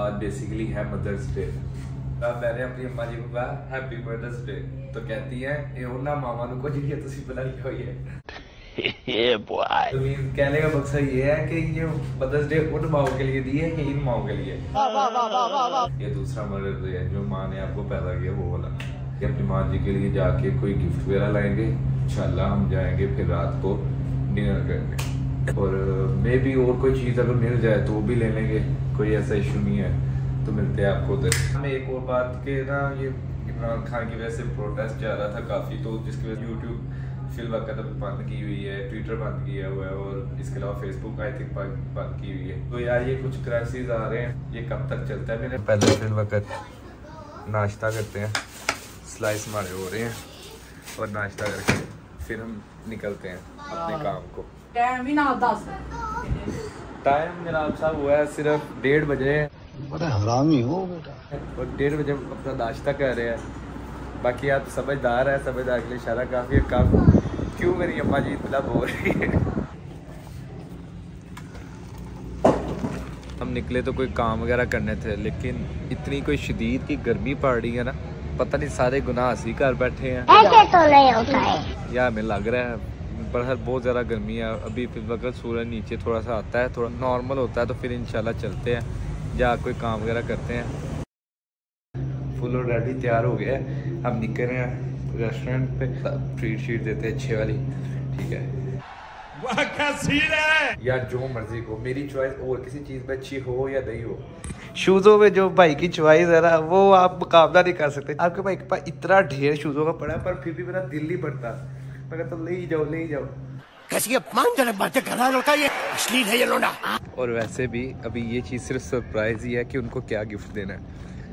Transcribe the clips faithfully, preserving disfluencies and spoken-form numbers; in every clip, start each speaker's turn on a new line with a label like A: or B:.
A: आज बेसिकली है mother's day. अब मैंने अपनी अम्मा जी को कहा हैप्पी मदर्स डे, तो कहती है ये उन्ना मामा नु को जी तुसी बनाई हुई है। ये बॉय तो कहने का मकसद ये है कि ये मदर्स डे उन माओ के लिए दी है कि इन माओ के लिए। ये दूसरा मदर्स डे है जो माँ ने आपको पैदा किया वो वाला। कि अपनी माँ जी के लिए जाके कोई गिफ्ट वगैरह लाएंगे, इंशाल्लाह हम जाएंगे फिर रात को डिनर करने, और मे भी और कोई चीज़ अगर मिल जाए तो वो भी ले लेंगे, कोई ऐसा इशू नहीं है। तो मिलते हैं आपको उधर। हमें एक और बात के ना, ये इमरान खान की वजह से प्रोटेस्ट जा रहा था काफ़ी, तो जिसकी वजह से यूट्यूब फिल वक्त बंद की हुई है, ट्विटर बंद किया हुआ है, और इसके अलावा फेसबुक आई थिंक बंद की हुई है। तो यार ये कुछ क्राइसिस आ रहे हैं, ये कब तक चलता है? मैंने पहले फिल वक्त नाश्ता करते हैं, स्लाइस हमारे हो रहे हैं, और नाश्ता करके फिर हम निकलते हैं अपने काम को।
B: टाइम भी ना दस
A: टाइम जनाब साहब हुआ है सिर्फ डेढ़ बजे।
C: बड़ा हरामी हो बेटा।
A: और डेढ़ बजे अपना नाश्ता कर रहे हैं। बाकी आप समझदार है, समझदार के लिए इशारा काफ़ी है। काम क्यों मेरी अम्मा जी इतना बोल रही है। हम निकले तो कोई काम वगैरह करने थे, लेकिन इतनी कोई शदीद की गर्मी पड़ रही है ना, पता नहीं सारे गुनाह हंसी घर बैठे हैं।
D: ऐसे तो नहीं होता है।
A: या हमें लग रहा है पर बहुत ज़्यादा गर्मी है। अभी फिर वक्त सूरज नीचे थोड़ा सा आता है, थोड़ा नॉर्मल होता है, तो फिर इंशाल्लाह चलते हैं या कोई काम वगैरह करते हैं। फुल ऑलरेडी तैयार हो गया है, हम निकल रहे हैं रेस्टोरेंट पे। ट्रीट शीट देते हैं अच्छे वाली, ठीक है। वाह क्या सीन है यार, जो मर्जी को मेरी चॉइस और किसी चीज़ में अच्छी हो या नहीं हो। शूज़ों में जो भाई की चॉइस है ना, वो आप मुकाबला नहीं कर सकते। आपके भाई के पास इतना ढेर शूज़ों का पड़ा है, पर फिर भी मेरा दिल नहीं पड़ता। मैं कहता ले ही जाओ, ले ही जाओ।
C: कैसी अपमानजनक बातें कर रहा है लड़का, ये अश्लील है ये लोना।
A: और वैसे भी अभी ये चीज़ सिर्फ सरप्राइज ही है कि उनको क्या गिफ्ट देना है।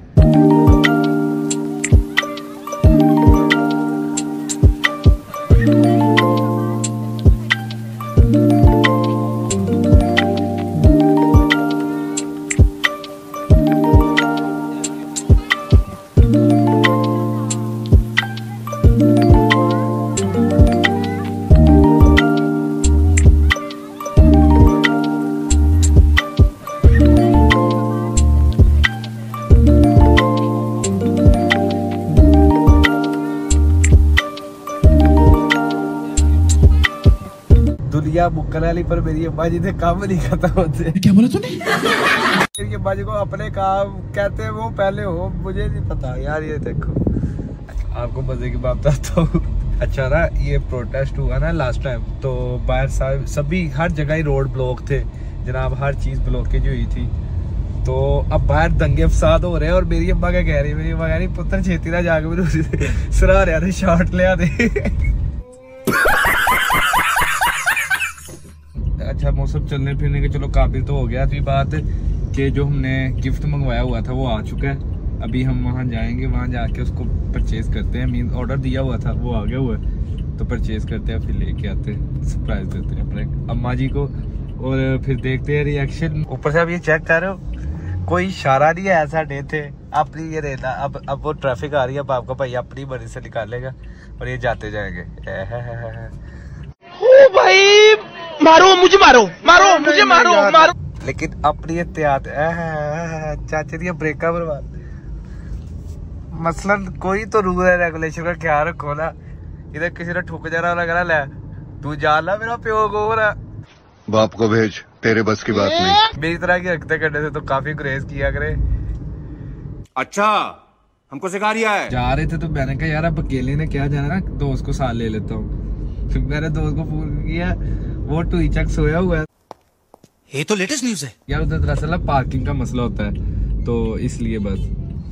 A: दुनिया मुक्कन वाली, पर मेरी अम्मा जी ने काम नहीं खत्म होते।
C: क्या बोला तूने?
A: मेरी अम्मा जी को अपने काम कहते हैं वो पहले हो, मुझे नहीं पता यार। ये देखो आपको मजे की बात बताता हूँ। अच्छा ना, ये प्रोटेस्ट हुआ ना लास्ट टाइम, तो बाहर सभी हर जगह ही रोड ब्लॉक थे जनाब, हर चीज़ ब्लॉकेज हुई थी। तो अब बाहर दंगे फसाद हो रहे हैं, और मेरी अम्मा क्या कह रही है, मेरी अम्मा कह रही पुत्र छेती ना जाके मेरे सराहरिया ने शॉट लिया दे। अच्छा मौसम चलने फिरने के चलो काबिल तो हो गया। तो बात कि जो हमने गिफ्ट मंगवाया हुआ था वो आ चुका है। अभी हम वहाँ जाएंगे, वहाँ जाके उसको परचेज करते हैं। मीन ऑर्डर दिया हुआ था वो आ गया हुआ है, तो परचेज करते हैं, फिर लेके आते हैं, सरप्राइज देते हैं अपने अम्मा जी को, और फिर देखते हैं रिएक्शन। ऊपर से आप ये चेक कर रहे हो, कोई इशारा नहीं है ऐसा डे थे अपनी ये रहना। अब अब वो ट्रैफिक आ रही है, अब आपका भाई अपनी मर्जी से निकालेगा और ये जाते जाएंगे।
C: ओ भाई मारो मुझे, मारो मारो मुझे, मारो मारो।
A: लेकिन अपनी एहतियात, चाचे दी ब्रेका बर्बाद। मसलन कोई तो रूल है रेगुलेशन का ख्याल रखो ना। इधर किसी ने ठुक जाना लगा ले तू जान ला मेरा प्यो को रहा।
E: बाप को भेज, तेरे बस की बात नहीं।
A: मेरी तरह की हरकतें करने से तो काफी गुरेज किया करे।
F: अच्छा हमको सिखा रिया है।
A: जा रहे थे तो मैंने कहा यार अब अकेले ने क्या जाना, दोस्त को साथ ले लेता हूँ। फिर मैंने दोस्त को फोन किया, वो टू चक सोया हुआ है।
C: ये तो लेटेस्ट न्यूज़ है
A: यार। उधर दरअसल पार्किंग का मसला होता है, तो इसलिए बस।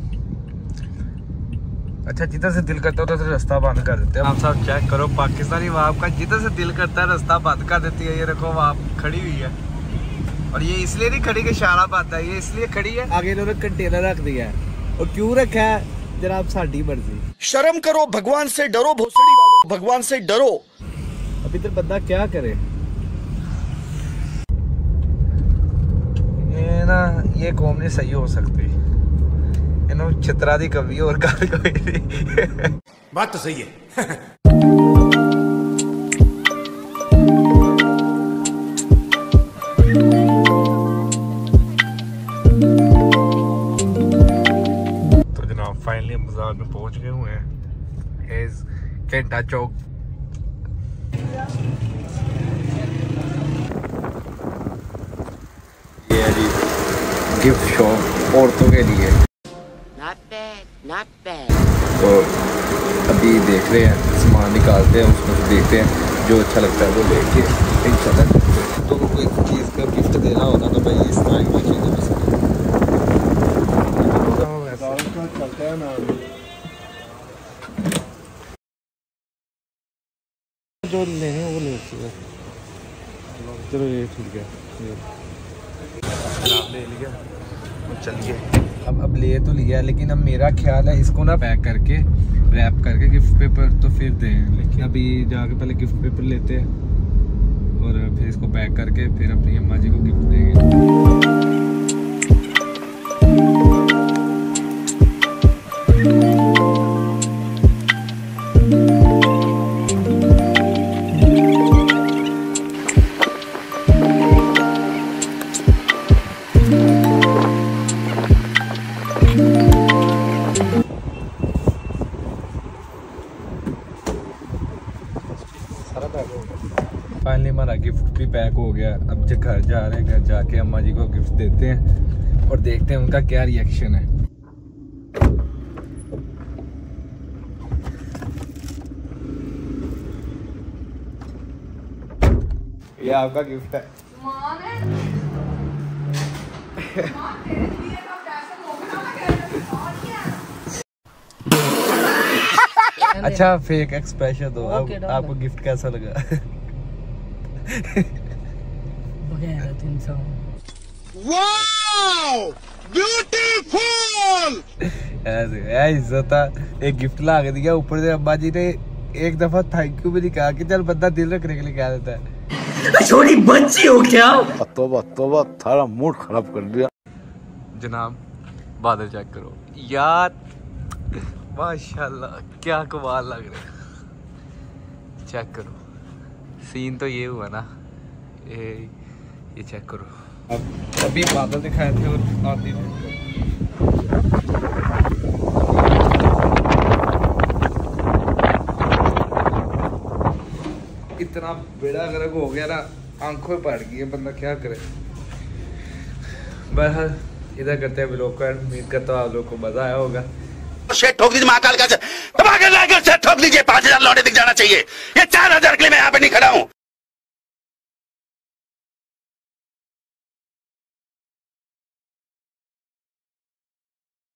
A: अच्छा जिधर से दिल करता है उधर से रास्ता बंद कर देते हैं। आप सब चेक करो, पाकिस्तानी वहाँ का जिधर से दिल करता है रास्ता बंद कर देती है। ये देखो वहाँ खड़ी हुई है, और ये इसलिए नहीं खड़ी कि इशारा पाता है, ये इसलिए खड़ी है आगे इन्होंने कंटेनर रख दिया है। और क्यों रखा है जनाब, साड़ी मर्जी।
C: शर्म करो, भगवान से डरो भोसड़ी वालों, भगवान से डरो।
A: अब इधर बंदा क्या करे। ये ना ये कौम नहीं सही हो सकती, इन्होंने चित्रा दी कभी और गल कोई नहीं।
F: बात तो सही है।
A: फाइनली हम बाजार में पहुंच गए हुए हैं। इस घंटा चौक ये है जी गिफ्ट शॉप औरतों के लिए।
B: Not bad, not bad.
A: तो अभी देख रहे हैं, सामान निकालते हैं, उसमें से देखते हैं जो अच्छा लगता है वो लेके इंशाल्लाह। तो कोई चीज़ का गिफ्ट देना होगा तो भाई इस टाइम की चीज़ें चलते हैं ना। जो लेने वो ले सकते। चलो ये ठीक है, ले लिया चलिए। अब अब ले तो लिया, लेकिन अब मेरा ख्याल है इसको ना पैक करके रैप करके गिफ्ट पेपर तो फिर दें। लेकिन अभी जाके पहले गिफ्ट पेपर लेते हैं और फिर इसको पैक करके फिर अपनी अम्मा जी को गिफ्ट देंगे। फाइनली हमारा गिफ्ट भी पैक हो गया। अब जब घर जा रहे हैं, घर जाके अम्मा जी को गिफ्ट देते हैं और देखते हैं उनका क्या रिएक्शन है। ये आपका गिफ्ट है। अच्छा फेक एक्सप्रेशन दो। आप, आपको गिफ्ट कैसा लगा?
C: Wow beautiful.
A: ऐसे इज्जत एक गिफ्ट ला के दिया, ऊपर से अम्मा जी ने एक दफा थैंक यू भी नहीं कहा कि चल बंदा दिल रखने के लिए कह देता है।
B: छोटी बच्ची हो क्या?
F: तौबा तौबा, थारा मूड खराब कर दिया।
A: जनाब बादल चेक करो यार, माशाल्लाह क्या कमाल लग रहा है। चेक करो, सीन तो ये हुआ ना, ये ये चेक करो। अब अभी बादल दिखाए थे और आती थे। इतना बेड़ा गर्क हो गया ना, आंखों में पड़ गई है, बंदा क्या करे। बहरहाल इधर करते हैं व्लॉग का। उम्मीद करता हूँ आप लोग को मजा आया होगा।
F: शेर ठोक दीजिए, महाकाल का ठोक लीजिए। पांच हजार लौटे दिख जाना चाहिए। ये चार हजार के लिए मैं यहाँ पे नहीं खड़ा हूँ।